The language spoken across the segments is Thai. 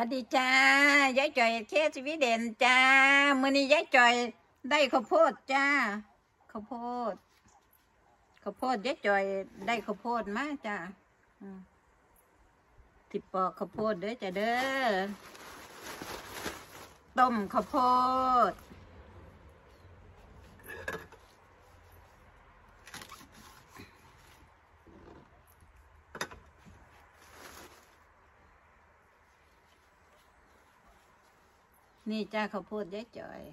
วัสดีจ้ายายจ่อยเทสวีเดนจ้ามื้อนี้ยายจ่อยได้ข้าวโพดจ้าข้าวโพดยายจ่อยได้ข้าวโพดมาจ้าที่ปอกข้าวโพดเด้อจ้าเด้อต้มข้าวโพดนี่จ้าข้าวโพดยายจ่อย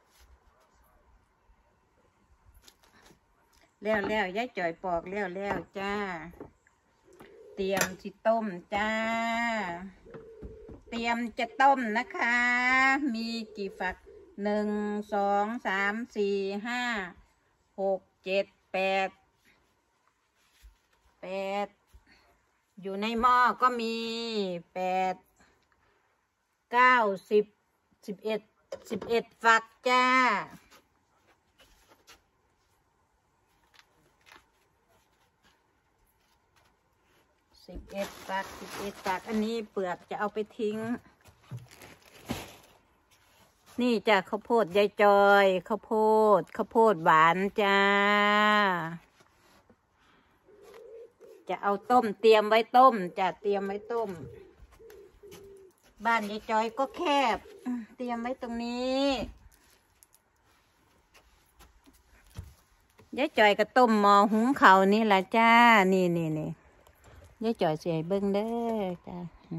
แล้วยายจ่อยปอกแล้วจ้าเตรียมสิต้มจ้าเตรียมจะต้มนะคะมีกี่ฝัก1 2 3 4 5 6 7 8อยู่ในหม้อก็มี8 9 10 11ฝักจ้า11ฝักอันนี้เปลือกจะเอาไปทิ้งนี่จ้ะข้าวโพดยายจอยข้าวโพดหวานจ้าจะเอาต้มเตรียมไว้ต้มจะเตรียมไว้ต้มบ้านยายจอยก็แคบเตรียมไว้ตรงนี้ยายจอยก็ต้มหม้อหุงข้าวนี่แหละจ้านี่ยายจอยเสียเบิ้งเด้อจ้า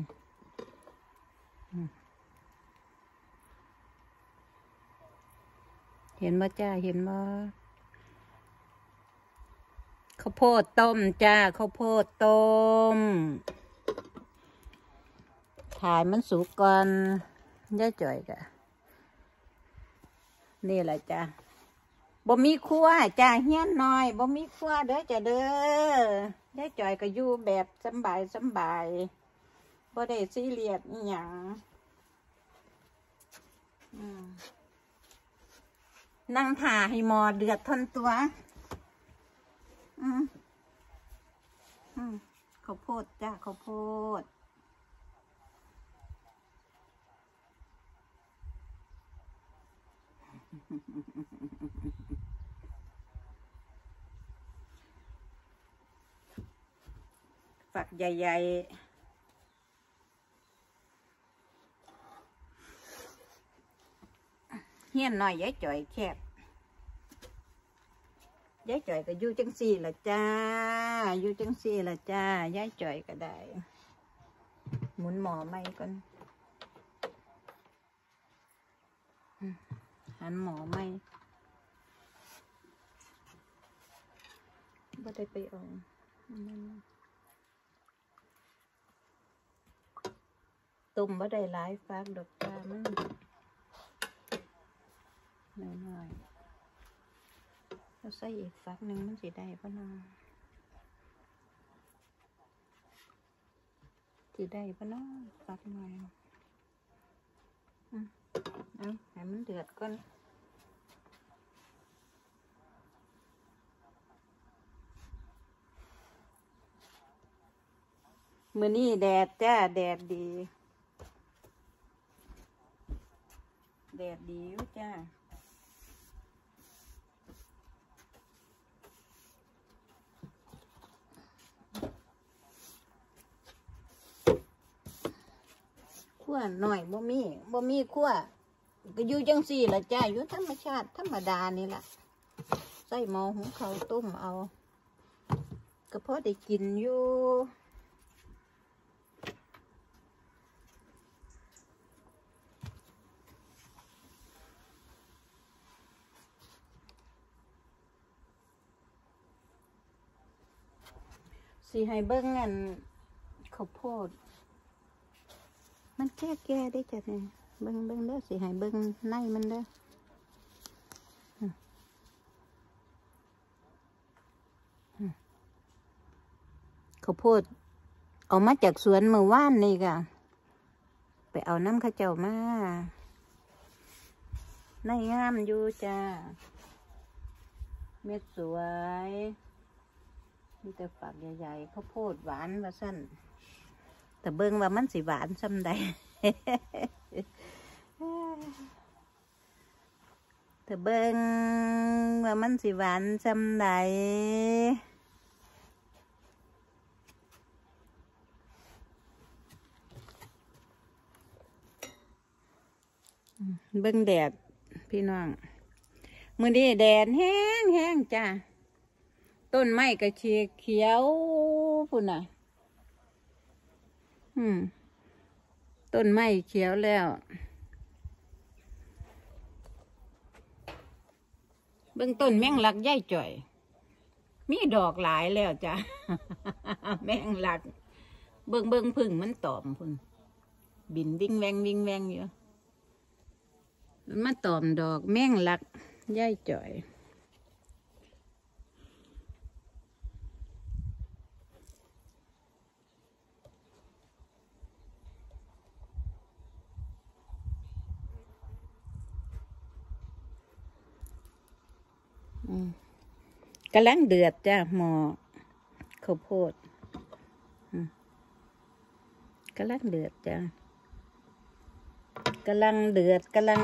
เห็นบ่จ้าเห็นบ่ข้าวโพดต้มจ้าข้าวโพดต้มถ่ายมันสุกก่อนยายจ่อยกะนี่แหละจ้าบ่มีครัวจ้าเฮี้ยนน้อยบ่มีครัวเด้อจ้าเด้อยายจ่อยก็อยู่แบบสบายบ่ได้ซีเรียสอีหยังนั่งถ่าให้หมอเดือดทนตัวข้าวโพดจ้าข้าวโพดฝักใหญ่ๆเฮี้ยนหน่อยยายจ่อยแคบยายจ่อยก็อยู่จังสี่ละจ้าอยู่จังสี่ละจ้ายายจ่อยก็ได้หมุนหมอไม่ก่อนหันหมอไม่บ่ได้ไปเอาตุ่มบ่ได้หลายฟักดอกจ้ามันน้อยเราใส่อีกฟักหนึ่งมันสิได้ป่ะน้องสิได้ป่ะน้องฟักหน่อยเอาให้มันเดือดก่อนมื้อนี้แดดจ้าแดดดีอยู่จ้าขั้วหน่อยบ่มีขั้วก็อยู่จังสี่ละจ้าอยู่ธรรมชาติธรรมดานี่แหละใส่หม้อหุงข้าวต้มเอาก็พอได้กินอยู่สิให้เบิ้งอันข้าวโพดมันแก่ได้จ้ะเนี่ยเบิ้งเด้อสิให้เบิ้งในมันเด้อข้าวโพดเอามาจากสวนเมื่อวานนี่ค่ะไปเอาน้ำข้าวเจ้ามาในงามอยู่จ้าเม็ดสวยมีแต่ฝักใหญ่ๆข้าวโพดหวานว่าสั้นแต่เบิ่งว่ามันสิหวานซำใด แต่เบิ่งว่ามันสิหวานซำใดเบิ่งแดดพี่น้องมื้อนี้แดดแห้งจ้าต้นไม้ก็เขียวพุ่นน่ะต้นไม้เขียวแล้วเบิ่งต้นแมงลักย่ายจ่อยมีดอกหลายแล้วจ้ะ แมงลักเบิ่งพึ่งมันตอมพุ่นบินวิ่งแวงอยู่มันมาตอมดอกแมงลักย่ายจ่อยกำลังเดือดจ้ะหม้อข้าวโพดกำลังเดือดจ้ะกำลังเดือด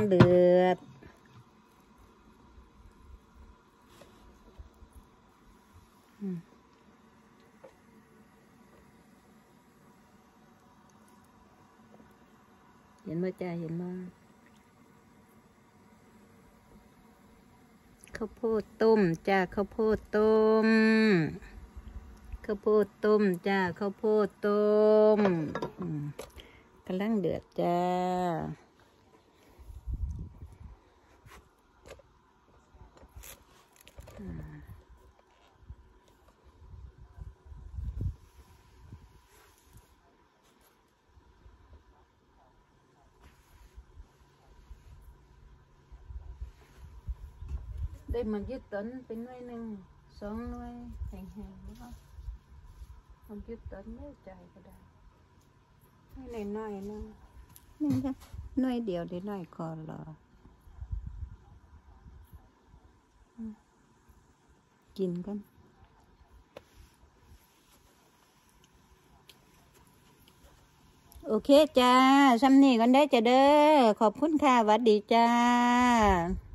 เห็นไหมจ้ะเห็นไหมข้าวโพดต้มจ้าข้าวโพดต้มจ้าข้าวโพดต้มกำลังเดือดจ้าได้มันยึดต้นเป็นหน่วยหนึ่ง2 หน่วยแห้งๆแล้วก็มันยึดต้นไม่ใจก็ได้ไม่น้อยนะนี่ค่ะหน่วยเดียวได้น้อยคอรอกินกันโอเคจ้าซ้ำนี่กันได้จ้ะเด้อขอบคุณค่ะหวัดดีจ้า